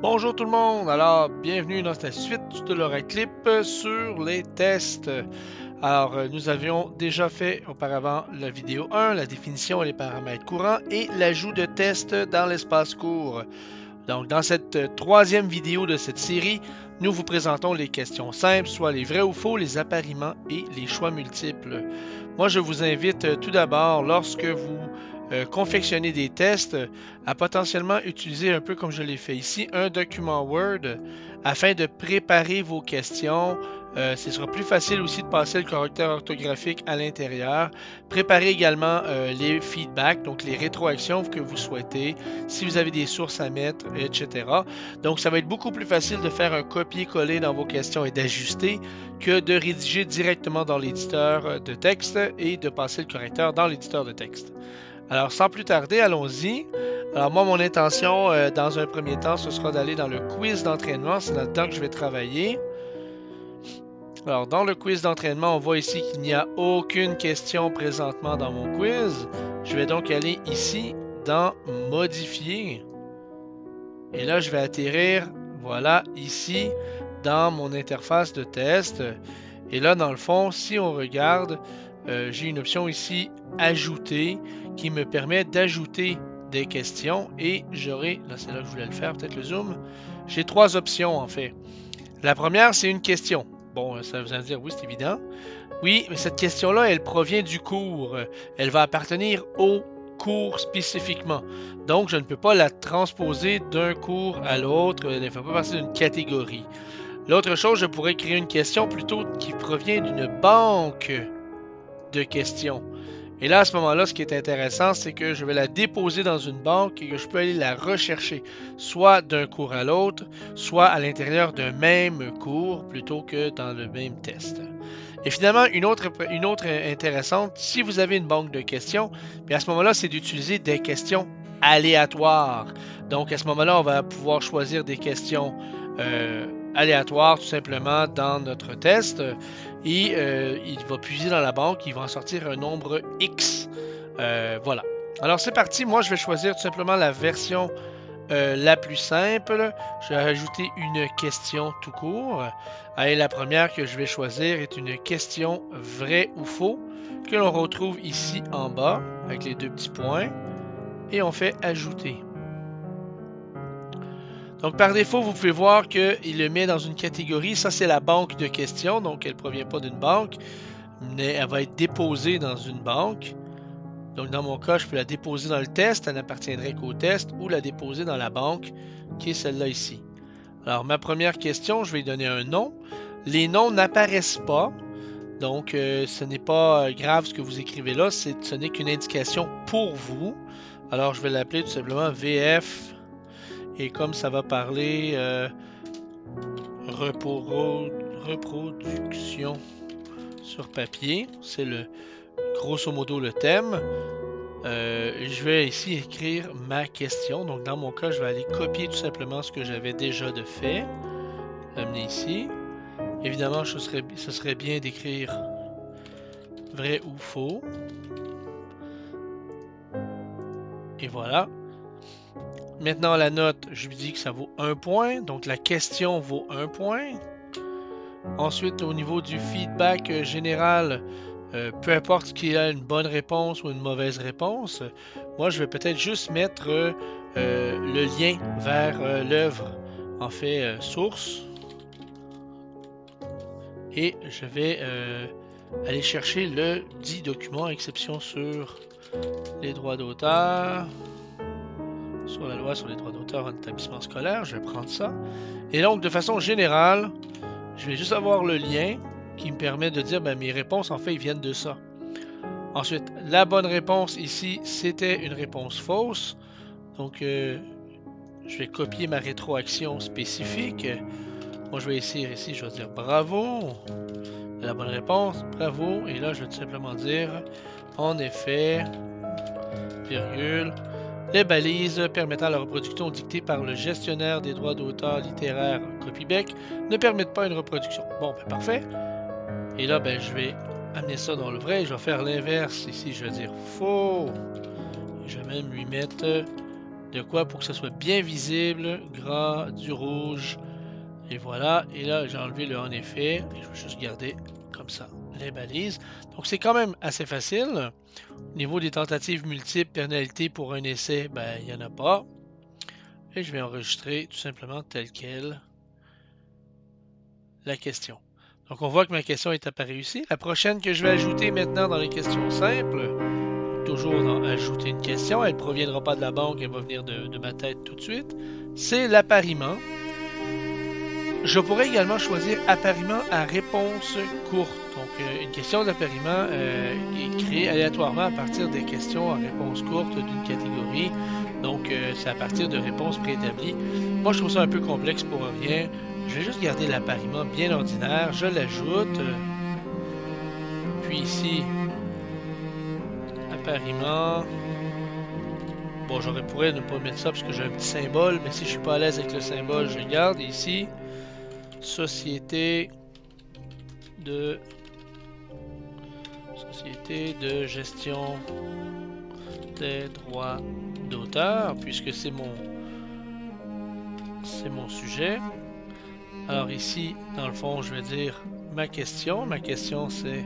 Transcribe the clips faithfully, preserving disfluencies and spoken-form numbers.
Bonjour tout le monde, alors bienvenue dans cette suite de l'Oraclip sur les tests. Alors euh, nous avions déjà fait auparavant la vidéo un, la définition et les paramètres courants et l'ajout de tests dans l'espace court. Donc dans cette euh, troisième vidéo de cette série, nous vous présentons les questions simples, soit les vrais ou faux, les appariements et les choix multiples. Moi je vous invite euh, tout d'abord, lorsque vous Euh, confectionner des tests, euh, à potentiellement utiliser un peu comme je l'ai fait ici, un document Word euh, afin de préparer vos questions. Euh, ce sera plus facile aussi de passer le correcteur orthographique à l'intérieur. Préparez également euh, les feedbacks, donc les rétroactions que vous souhaitez, si vous avez des sources à mettre, et cetera. Donc ça va être beaucoup plus facile de faire un copier-coller dans vos questions et d'ajuster que de rédiger directement dans l'éditeur de texte et de passer le correcteur dans l'éditeur de texte. Alors, sans plus tarder, allons-y. Alors, moi, mon intention, euh, dans un premier temps, ce sera d'aller dans le quiz d'entraînement. C'est là-dedans que je vais travailler. Alors, dans le quiz d'entraînement, on voit ici qu'il n'y a aucune question présentement dans mon quiz. Je vais donc aller ici dans « Modifier ». Et là, je vais atterrir, voilà, ici, dans mon interface de test. Et là, dans le fond, si on regarde, euh, j'ai une option ici « Ajouter » qui me permet d'ajouter des questions et j'aurai, là c'est là que je voulais le faire, peut-être le zoom, j'ai trois options en fait. La première, c'est une question. Bon, ça vous allez dire, oui, c'est évident. Oui, mais cette question-là, elle provient du cours. Elle va appartenir au cours spécifiquement. Donc, je ne peux pas la transposer d'un cours à l'autre. Elle ne fait pas partie d'une catégorie. L'autre chose, je pourrais créer une question plutôt qui provient d'une banque de questions. Et là, à ce moment-là, ce qui est intéressant, c'est que je vais la déposer dans une banque et que je peux aller la rechercher, soit d'un cours à l'autre, soit à l'intérieur d'un même cours, plutôt que dans le même test. Et finalement, une autre, une autre intéressante, si vous avez une banque de questions, bien à ce moment-là, c'est d'utiliser des questions aléatoires. Donc, à ce moment-là, on va pouvoir choisir des questions euh, aléatoires, tout simplement, dans notre test. Et euh, il va puiser dans la banque, il va en sortir un nombre X. Euh, voilà. Alors, c'est parti. Moi, je vais choisir tout simplement la version Euh, la plus simple. Je vais rajouter une question tout court. Et la première que je vais choisir est une question vrai ou faux que l'on retrouve ici en bas avec les deux petits points. Et on fait ajouter. Donc par défaut, vous pouvez voir qu'il le met dans une catégorie. Ça, c'est la banque de questions. Donc elle ne provient pas d'une banque, mais elle va être déposée dans une banque. Donc, dans mon cas, je peux la déposer dans le test, elle n'appartiendrait qu'au test, ou la déposer dans la banque, qui est celle-là ici. Alors, ma première question, je vais lui donner un nom. Les noms n'apparaissent pas, donc euh, ce n'est pas grave ce que vous écrivez là, ce n'est qu'une indication pour vous. Alors, je vais l'appeler tout simplement V F, et comme ça va parler euh, repro reproduction sur papier, c'est le grosso modo le thème. Euh, je vais ici écrire ma question. Donc dans mon cas, je vais aller copier tout simplement ce que j'avais déjà de fait. L'amener ici. Évidemment, ce serait, ce serait bien d'écrire vrai ou faux. Et voilà. Maintenant, la note, je lui dis que ça vaut un point. Donc la question vaut un point. Ensuite, au niveau du feedback général, Euh, peu importe ce qu'il y a une bonne réponse ou une mauvaise réponse, moi je vais peut-être juste mettre euh, le lien vers euh, l'œuvre, en fait euh, source, et je vais euh, aller chercher le dit document, exception sur les droits d'auteur, sur la loi sur les droits d'auteur en établissement scolaire. Je vais prendre ça, et donc de façon générale, je vais juste avoir le lien qui me permet de dire ben, mes réponses en fait ils viennent de ça. Ensuite, la bonne réponse ici, c'était une réponse fausse. Donc, euh, je vais copier ma rétroaction spécifique. Moi, je vais essayer ici, je vais dire bravo. La bonne réponse, bravo. Et là, je vais tout simplement dire, en effet, virgule, les balises permettant la reproduction dictée par le gestionnaire des droits d'auteur littéraire Copybec ne permettent pas une reproduction. Bon, ben parfait. Et là, ben, je vais amener ça dans le vrai. Je vais faire l'inverse. Ici, je vais dire faux. Je vais même lui mettre de quoi pour que ce soit bien visible, gras, du rouge, et voilà. Et là, j'ai enlevé le en effet, et je vais juste garder comme ça les balises. Donc, c'est quand même assez facile. Au niveau des tentatives multiples, pénalité pour un essai, ben, il n'y en a pas. Et je vais enregistrer tout simplement tel quel la question. Donc, on voit que ma question est apparue ici. La prochaine que je vais ajouter maintenant dans les questions simples, toujours dans ajouter une question, elle ne proviendra pas de la banque, elle va venir de, de ma tête tout de suite, c'est l'appariement. Je pourrais également choisir appariement à réponse courte. Donc, euh, une question d'appariement euh, est créée aléatoirement à partir des questions à réponse courte d'une catégorie. Donc, euh, c'est à partir de réponses préétablies. Moi, je trouve ça un peu complexe pour rien. Je vais juste garder l'appariement bien ordinaire. Je l'ajoute. Puis ici, appariement. Bon, j'aurais pourrais ne pas mettre ça parce que j'ai un petit symbole, mais si je suis pas à l'aise avec le symbole, je le garde. Et ici, société de société de gestion des droits d'auteur, puisque c'est mon c'est mon sujet. Alors ici, dans le fond, je vais dire ma question. Ma question, c'est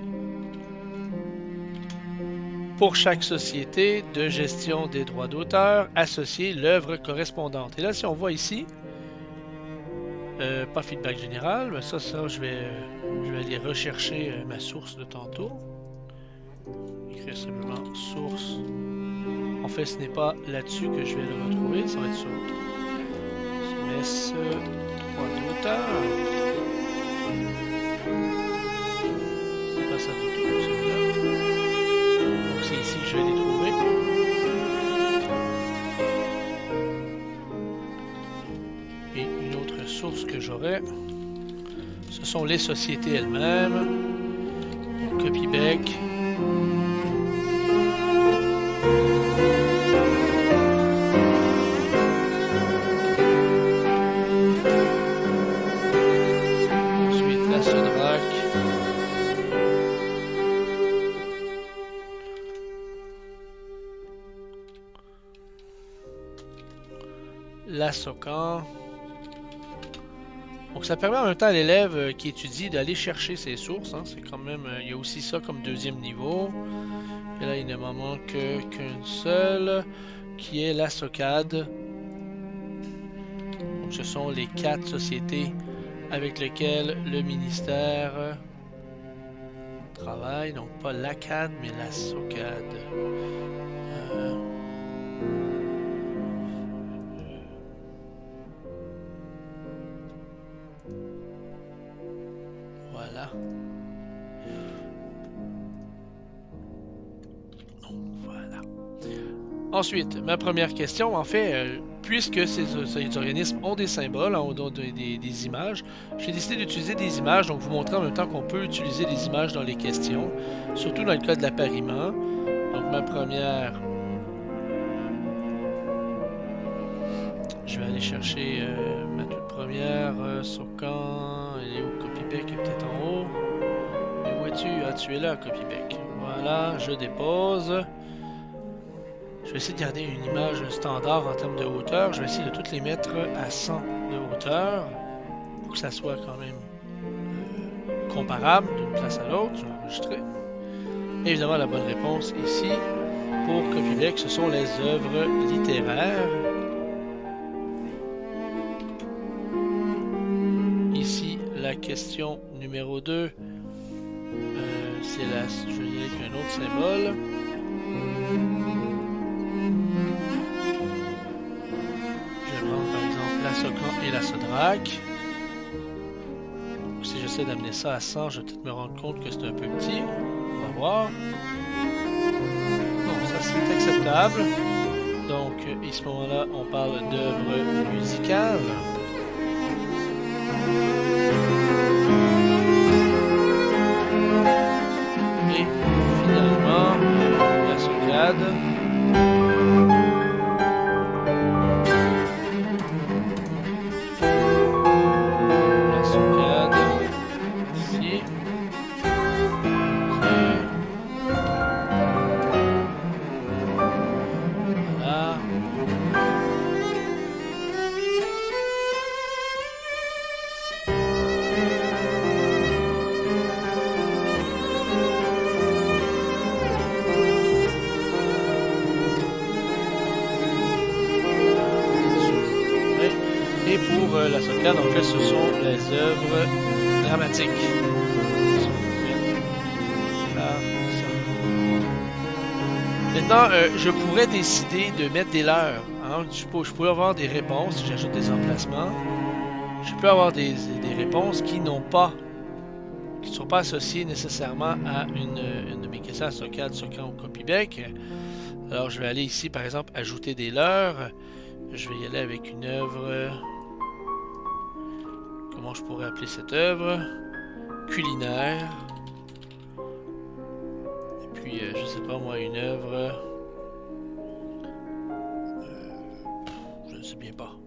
pour chaque société de gestion des droits d'auteur, associer l'œuvre correspondante. Et là, si on voit ici, euh, pas feedback général, mais ça, ça, je vais, je vais aller rechercher euh, ma source de tantôt. Écrire simplement source. En fait, ce n'est pas là-dessus que je vais le retrouver, ça va être sur S M S droits d'auteur. C'est pas ça du tout, celui-là. Donc c'est ici que je vais les trouver. Et une autre source que j'aurai, ce sont les sociétés elles-mêmes. Copybec. Ensuite la Sodrac. La Socan. Donc ça permet en même temps à l'élève qui étudie d'aller chercher ses sources. Hein. C'est quand même, il y a aussi ça comme deuxième niveau. Et là, il ne m'en manque qu'une seule, qui est la SOCAD. Donc ce sont les quatre sociétés avec lesquelles le ministère travaille. Donc pas l'A C A D, mais la SOCAD. Euh... Voilà. Donc, voilà. Ensuite, ma première question, en fait, euh, puisque ces, ces organismes ont des symboles, ont des, des, des images, j'ai décidé d'utiliser des images, donc vous montrer en même temps qu'on peut utiliser des images dans les questions, surtout dans le cas de l'appariement. Donc ma première, je vais aller chercher euh, ma toute première, euh, Socan, elle est où? Copybec est peut-être en haut. Mais où es-tu? Ah, tu es là, Copybec. Voilà, je dépose. Je vais essayer de garder une image standard en termes de hauteur. Je vais essayer de toutes les mettre à cent de hauteur pour que ça soit quand même euh, comparable d'une place à l'autre. Je vais enregistrer. Évidemment, la bonne réponse ici pour Copybec, ce sont les œuvres littéraires. Ici, la question numéro deux, euh, c'est la, je vais y aller avec un autre symbole. Je vais prendre par exemple la Socan et la Sodrac. Donc, si j'essaie d'amener ça à cent, je vais peut-être me rendre compte que c'est un peu petit. On va voir. Bon, ça c'est acceptable. Donc, à ce moment-là, on parle d'œuvres musicales. Et finalement, la SOCAD. La SOCAD. Ici. Voilà. euh, la Socade, en fait, ce sont les œuvres dramatiques. Maintenant, euh, je pourrais décider de mettre des leurres. Hein? Je, peux, je peux avoir des réponses si j'ajoute des emplacements. Je peux avoir des, des réponses qui n'ont pas, qui ne sont pas associées nécessairement à une, une de mes questions à Socade, Socran ou Copybec. Alors, je vais aller ici, par exemple, ajouter des leurres. Je vais y aller avec une œuvre. Comment je pourrais appeler cette œuvre? Culinaire. Puis, euh, je sais pas moi, une œuvre... Euh, je ne sais bien pas.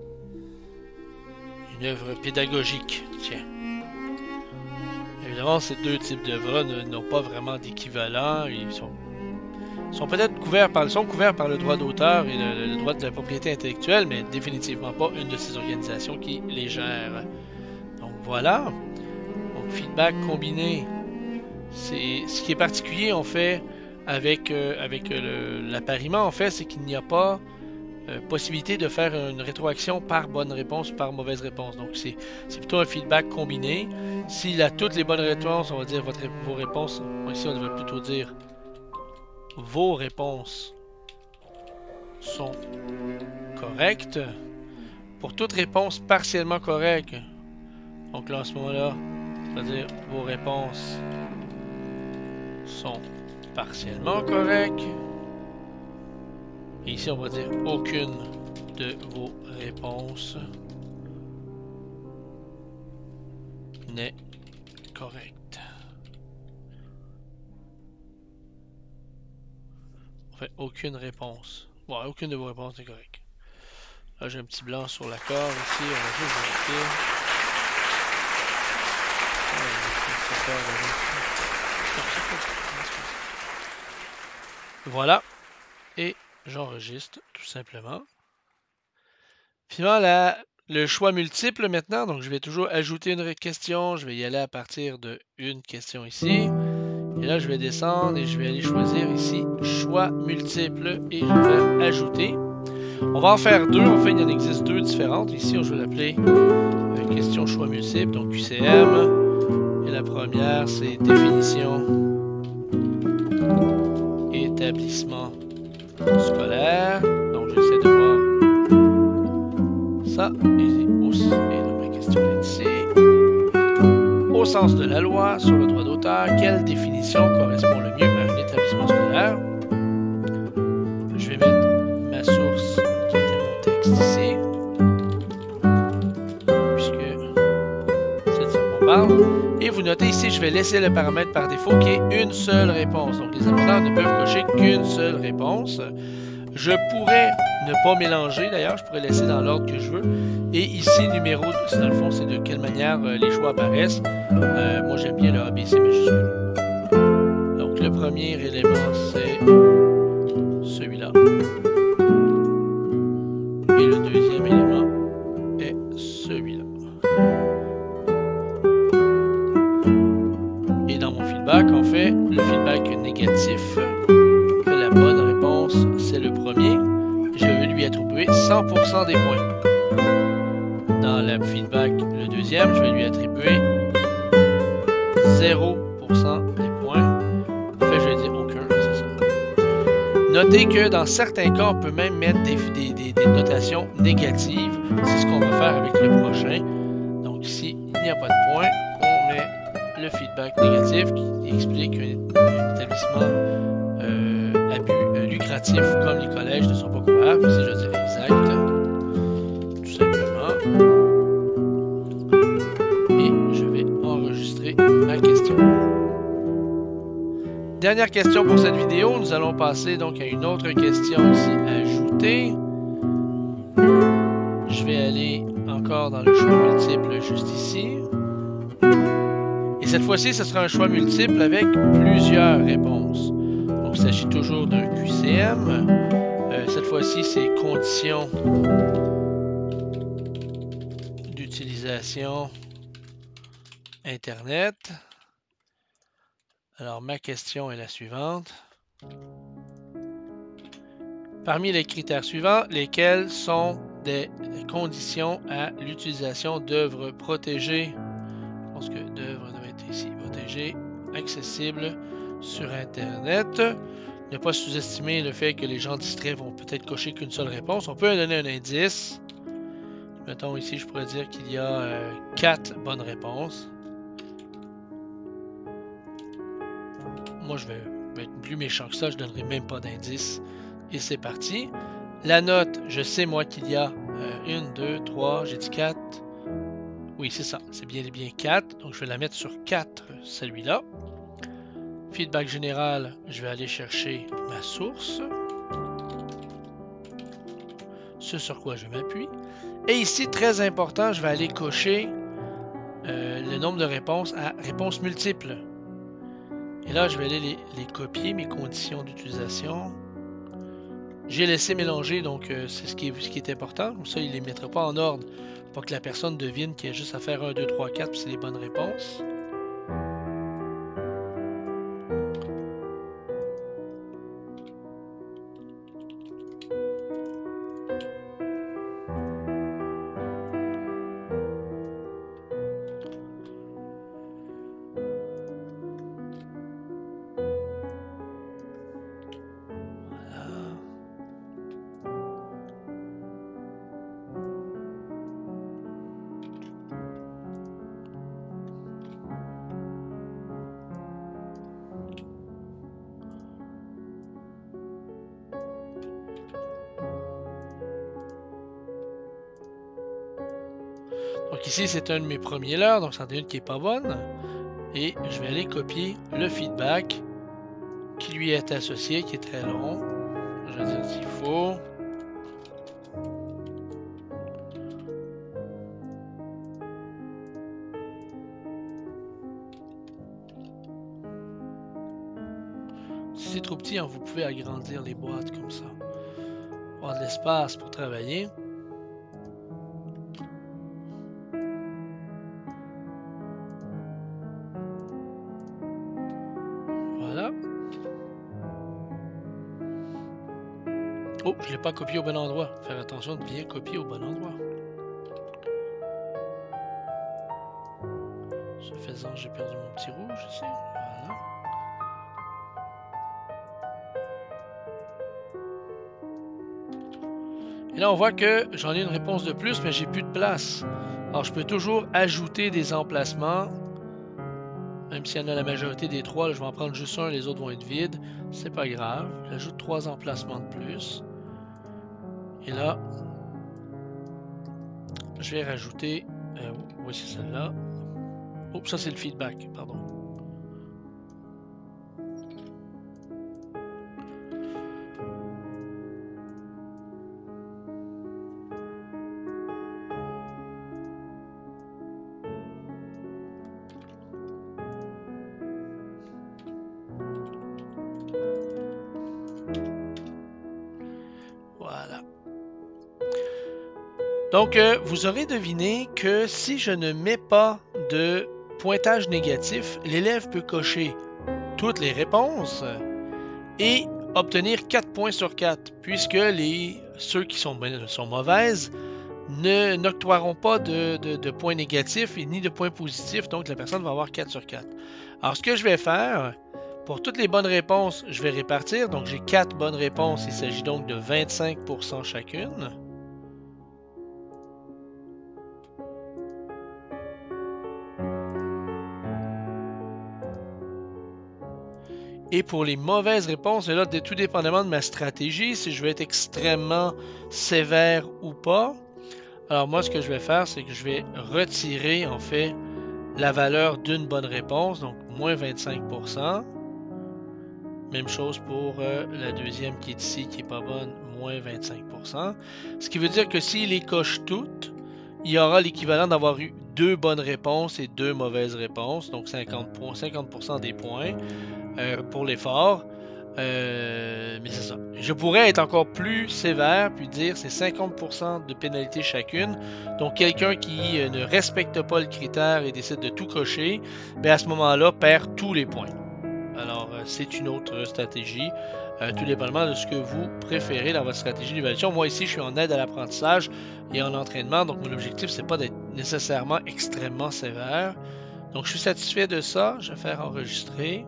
Une œuvre pédagogique, tiens. Évidemment, ces deux types d'œuvres n'ont pas vraiment d'équivalent. Ils sont, sont peut-être couverts par, sont couverts par le droit d'auteur et le, le droit de la propriété intellectuelle, mais définitivement pas une de ces organisations qui les gère. Donc voilà. Donc, feedback combiné. C'est ce qui est particulier en fait avec, euh, avec euh, l'appariement en fait, c'est qu'il n'y a pas euh, possibilité de faire une rétroaction par bonne réponse ou par mauvaise réponse. Donc c'est plutôt un feedback combiné. S'il a toutes les bonnes réponses, on va dire votre, vos réponses. Ici on devrait plutôt dire vos réponses sont correctes. Pour toute réponse partiellement correcte, donc là à ce moment-là, c'est-à-dire vos réponses sont partiellement corrects. Et ici, on va dire aucune de vos réponses n'est correcte. On fait aucune réponse. Bon, aucune de vos réponses n'est correcte. Là, j'ai un petit blanc sur l'accord ici. On va juste vérifier. Voilà, et j'enregistre tout simplement. Finalement, la, le choix multiple maintenant, donc je vais toujours ajouter une question, je vais y aller à partir de une question ici. Et là, je vais descendre et je vais aller choisir ici choix multiple et je vais ajouter. On va en faire deux, en fait, il y en existe deux différentes. Ici, je vais l'appeler euh, question choix multiple, donc Q C M. Et la première, c'est définition établissement scolaire. Donc, j'essaie de voir ça. Et, et donc, ma question est ici. Au sens de la loi sur le droit d'auteur, quelle définition correspond le mieux à un établissement scolaire? Je vais mettre ma source qui était mon texte ici. Puisque c'est de ça qu'on parle. Et vous notez ici, je vais laisser le paramètre par défaut qui est une seule réponse. Donc, les apprenants ne peuvent cocher qu'une seule réponse. Je pourrais ne pas mélanger, d'ailleurs, je pourrais laisser dans l'ordre que je veux. Et ici, numéro, dans le fond, c'est de quelle manière euh, les choix apparaissent. Euh, moi, j'aime bien le A B C majuscule. Donc, le premier élément, c'est celui-là. Et le deuxième élément est celui-là. Et dans mon feedback, en fait, le feedback négatif, que la bonne réponse, c'est le premier. Je vais lui attribuer cent pour cent des points. Dans le feedback, le deuxième, je vais lui attribuer zéro pour cent des points. En fait, je vais dire aucun, c'est ça. Notez que dans certains cas, on peut même mettre des, des, des, des notations négatives. C'est ce qu'on va faire avec le prochain. Donc ici, il n'y a pas de point. On met le feedback négatif qui explique qu'un établissement euh, à but euh, lucratif comme les collèges ne sont pas couverts. Puis ici, je vais dire exact. Tout simplement. Et je vais enregistrer ma question. Dernière question pour cette vidéo. Nous allons passer donc à une autre question ici, ajouter. Je vais aller encore dans le choix multiple juste ici. Et cette fois-ci, ce sera un choix multiple avec plusieurs réponses. Donc, il s'agit toujours d'un Q C M. Euh, cette fois-ci, c'est conditions d'utilisation Internet. Alors, ma question est la suivante. Parmi les critères suivants, lesquels sont des conditions à l'utilisation d'œuvres protégées. Je pense que d'œuvres devrait être ici. Protégées, accessibles sur Internet. Ne pas sous-estimer le fait que les gens distraits vont peut-être cocher qu'une seule réponse. On peut donner un indice. Mettons ici, je pourrais dire qu'il y a euh, quatre bonnes réponses. Moi, je vais, vais être plus méchant que ça. Je ne donnerai même pas d'indice. Et c'est parti. La note, je sais moi qu'il y a euh, une, deux, trois, j'ai dit quatre. Oui, c'est ça. C'est bien et bien quatre. Donc, je vais la mettre sur quatre, celui-là. Feedback général, je vais aller chercher ma source. Ce sur quoi je m'appuie. Et ici, très important, je vais aller cocher euh, le nombre de réponses à réponses multiples. Et là, je vais aller les, les copier, mes conditions d'utilisation. J'ai laissé mélanger, donc euh, c'est ce qui, est, ce qui est important. Comme ça, il ne les mettra pas en ordre pour que la personne devine qu'il y a juste à faire un, deux, trois, quatre, puis c'est les bonnes réponses. Donc ici, c'est un de mes premiers leurres, donc c'en est une qui n'est pas bonne. Et je vais aller copier le feedback qui lui est associé, qui est très long. Je vais dire s'il faut. Si c'est trop petit, hein, vous pouvez agrandir les boîtes comme ça. Avoir de l'espace pour travailler. Voilà. Oh, je ne l'ai pas copié au bon endroit. Faire attention de bien copier au bon endroit. Ce faisant, j'ai perdu mon petit rouge ici. Voilà. Et là, on voit que j'en ai une réponse de plus, mais j'ai plus de place. Alors, je peux toujours ajouter des emplacements. Même s'il y en a la majorité des trois, là, je vais en prendre juste un, les autres vont être vides. C'est pas grave. J'ajoute trois emplacements de plus. Et là, je vais rajouter... Euh, oui, c'est celle-là. Oh, ça c'est le feedback, pardon. Voilà. Donc, euh, vous aurez deviné que si je ne mets pas de pointage négatif, l'élève peut cocher toutes les réponses et obtenir quatre points sur quatre, puisque les, ceux qui sont, sont mauvaises ne n'octroieront pas de, de, de points négatifs et ni de points positifs, donc la personne va avoir quatre sur quatre. Alors, ce que je vais faire, pour toutes les bonnes réponses, je vais répartir. Donc, j'ai quatre bonnes réponses. Il s'agit donc de vingt-cinq pour cent chacune. Et pour les mauvaises réponses, et là, tout dépendamment de ma stratégie, si je vais être extrêmement sévère ou pas. Alors, moi, ce que je vais faire, c'est que je vais retirer, en fait, la valeur d'une bonne réponse, donc moins vingt-cinq pour cent. Même chose pour euh, la deuxième qui est ici, qui n'est pas bonne, moins vingt-cinq pour cent. Ce qui veut dire que s'il les coche toutes, il y aura l'équivalent d'avoir eu deux bonnes réponses et deux mauvaises réponses, donc cinquante pour cent des points euh, pour l'effort. Euh, mais c'est ça. Je pourrais être encore plus sévère puis dire c'est cinquante pour cent de pénalité chacune. Donc quelqu'un qui euh, ne respecte pas le critère et décide de tout cocher, bien à ce moment-là perd tous les points. Alors, euh, c'est une autre stratégie, euh, tout dépendamment de ce que vous préférez dans votre stratégie d'évaluation. Moi ici, je suis en aide à l'apprentissage et en entraînement, donc mon objectif, c'est pas d'être nécessairement extrêmement sévère. Donc je suis satisfait de ça, je vais faire enregistrer.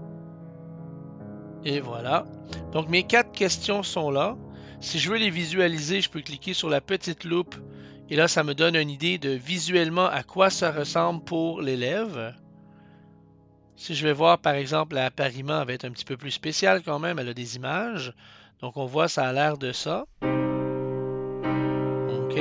Et voilà. Donc mes quatre questions sont là. Si je veux les visualiser, je peux cliquer sur la petite loupe et là, ça me donne une idée de visuellement à quoi ça ressemble pour l'élève. Si je vais voir, par exemple, l'appariement va être un petit peu plus spécial quand même. Elle a des images. Donc on voit, ça a l'air de ça. OK.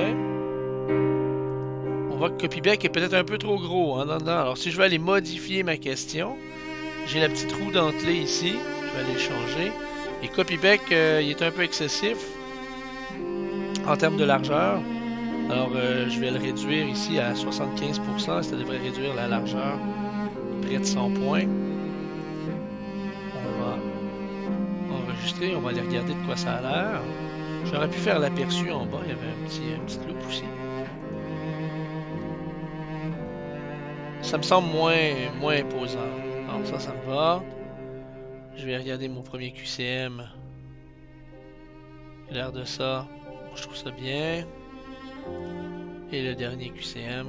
On voit que Copybec est peut-être un peu trop gros. Hein, dedans. Alors si je veux aller modifier ma question, j'ai la petite roue dentelée ici. Je vais aller le changer. Et Copybec, euh, il est un peu excessif en termes de largeur. Alors, euh, je vais le réduire ici à soixante-quinze pour cent. Ça devrait réduire la largeur près de cent points. On va enregistrer. On va aller regarder de quoi ça a l'air. J'aurais pu faire l'aperçu en bas. Il y avait un petit, une petite loupe aussi. Ça me semble moins, moins imposant. Alors, ça, ça me va. Je vais regarder mon premier Q C M. L'air de ça, je trouve ça bien. Et le dernier Q C M.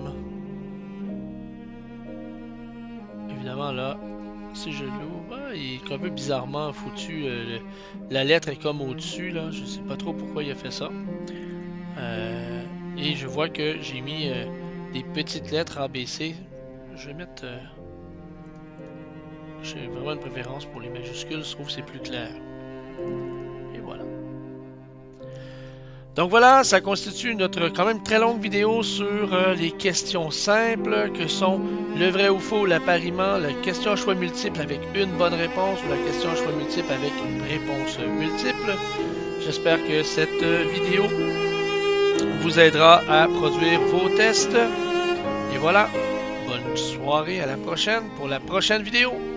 Évidemment, là, si je l'ouvre, ah, il est un peu bizarrement foutu. Euh, le, la lettre est comme au-dessus, là. Je sais pas trop pourquoi il a fait ça. Euh, et je vois que j'ai mis euh, des petites lettres A B C. Je vais mettre... Euh, J'ai vraiment une préférence pour les majuscules, je trouve que c'est plus clair. Et voilà. Donc voilà, ça constitue notre quand même très longue vidéo sur euh, les questions simples que sont le vrai ou faux, l'appariement, la question à choix multiple avec une bonne réponse ou la question à choix multiple avec une réponse multiple. J'espère que cette vidéo vous aidera à produire vos tests. Et voilà, bonne soirée, à la prochaine pour la prochaine vidéo.